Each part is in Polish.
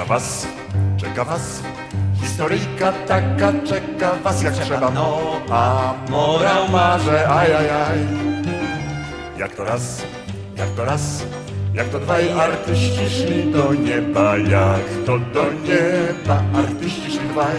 czeka was. Historyjka taka czeka was jak trzeba, no a morał marze, ajajaj. Jak to raz, jak to dwaj artyści szli do nieba, jak to do nieba artyści szli dwaj.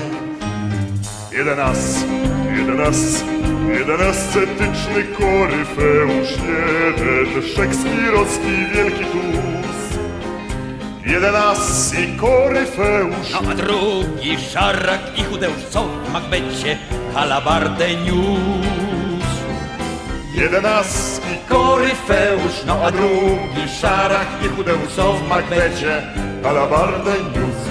Jeden ascetyczny koryfeusz, jeden szekspirowski wielki tus. Jeden as i koryfeusz, no a drugi szarak i chudeusz, co w Makbecie halabardę niósł. jeden as i koryfeusz, no a drugi szarak i chudeusz, co w Makbecie halabardę niósł.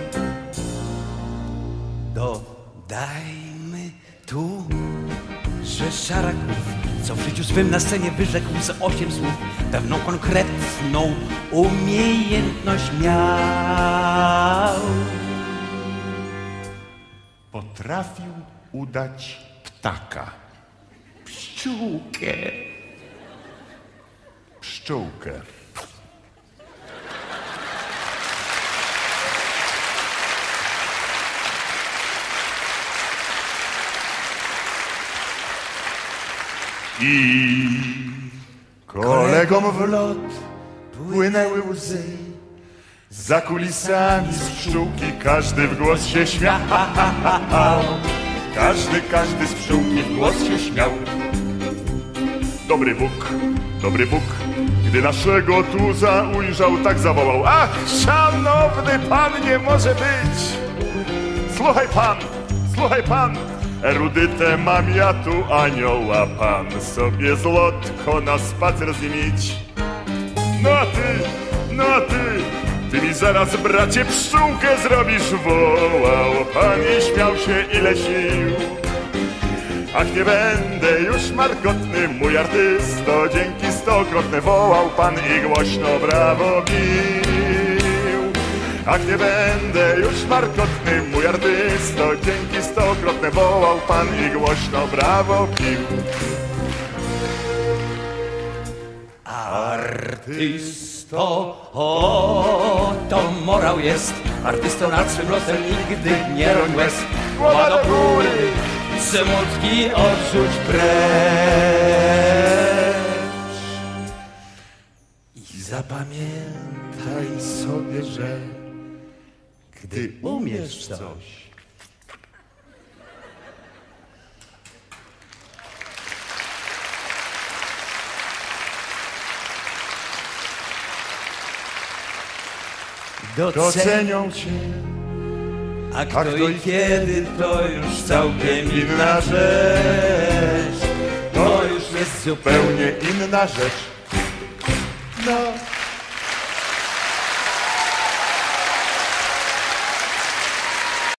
Dodajmy tu, że Szaraków, co w życiu swym na scenie wyrzekł z 8 słów, pewną konkretną umiejętność miał. Potrafił udać ptaka, pszczółkę. I kolegom w lot płynęły łzy. Za kulisami z pszczółki każdy w głos się śmiał. Każdy z pszczółki w głos się śmiał. Dobry Bóg, gdy naszego tuza ujrzał, tak zawołał: ach, szanowny pan, nie może być! Słuchaj pan, erudytę mam ja tu anioła, pan sobie zlotko na spacer z nim idź. No a ty mi zaraz, bracie, pszczółkę zrobisz, wołał pan i śmiał się ile sił. Ach, nie będę już markotny, mój artysto, dzięki stokrotne, wołał pan i głośno brawo bił. Ach, nie będę już markotny, mój artysto, dzięki stokrotne, wołał pan i głośno brawo bił. Artysto, o, to morał jest. Artysto nad swym losem nigdy nie roń łez. Głowa do góry, smutki odrzuć precz. I zapamiętaj sobie, że gdy umiesz coś, docenią cię, a kto i kiedy to już całkiem inna rzecz. To już jest zupełnie inna rzecz. No.